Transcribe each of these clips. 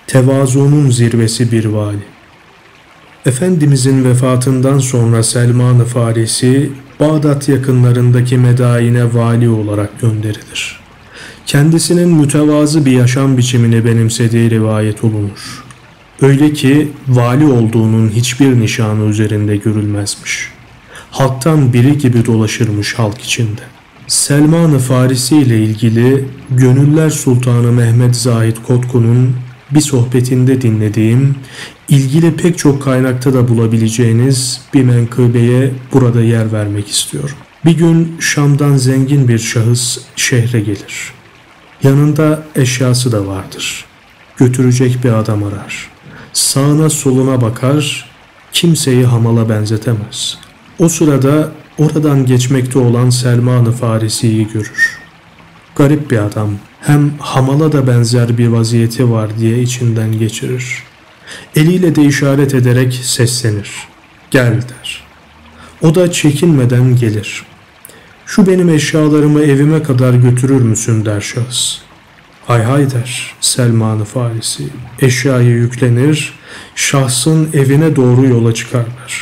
Tevazuunun zirvesi bir vali. Efendimizin vefatından sonra Selman-ı Farisi, Bağdat yakınlarındaki medaine vali olarak gönderilir. Kendisinin mütevazı bir yaşam biçimini benimsediği rivayet olunur. Öyle ki vali olduğunun hiçbir nişanı üzerinde görülmezmiş. Halktan biri gibi dolaşırmış halk içinde. Selman-ı Farisi ile ilgili Gönüller Sultanı Mehmet Zahid Kotku'nun bir sohbetinde dinlediğim, ilgili pek çok kaynakta da bulabileceğiniz bir menkıbeye burada yer vermek istiyorum. Bir gün Şam'dan zengin bir şahıs şehre gelir. Yanında eşyası da vardır. Götürecek bir adam arar. Sağına soluna bakar, kimseyi hamala benzetemez. O sırada oradan geçmekte olan Selman-ı Farisi'yi görür. Garip bir adam, hem hamala da benzer bir vaziyeti var diye içinden geçirir. Eliyle de işaret ederek seslenir. Gel der. O da çekinmeden gelir. Şu benim eşyalarımı evime kadar götürür müsün der şahıs. Hay hay der Selman-ı Farisi. Eşyayı yüklenir, şahsın evine doğru yola çıkarlar.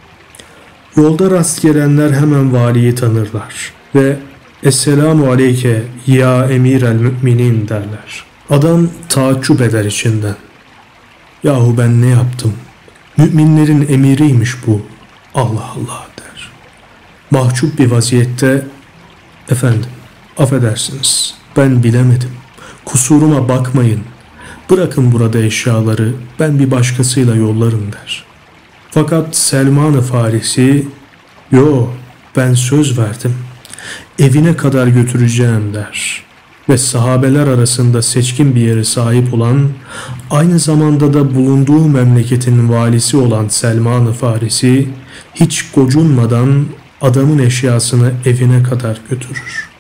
Yolda rast gelenler hemen valiyi tanırlar ve Esselamu aleyke ya emir-el müminin derler. Adam taaccüp eder içinden. Yahu ben ne yaptım? Müminlerin emiriymiş bu. Allah Allah der. Mahcup bir vaziyette, efendim affedersiniz ben bilemedim. Kusuruma bakmayın. Bırakın burada eşyaları, ben bir başkasıyla yollarım der. Fakat Selman-ı Farisi, yo ben söz verdim. Evine kadar götüreceğim der. Ve sahabeler arasında seçkin bir yere sahip olan, aynı zamanda da bulunduğu memleketin valisi olan Selman-ı Farisi, hiç gocunmadan adamın eşyasını evine kadar götürür.